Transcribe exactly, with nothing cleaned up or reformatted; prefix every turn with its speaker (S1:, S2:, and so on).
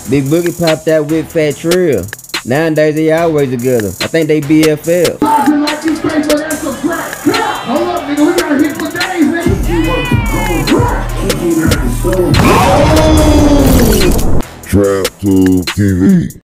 S1: Big Boogie popped out with Fat Trel. Nowadays they always together. I think they B F Fs.
S2: Trap Tube T V.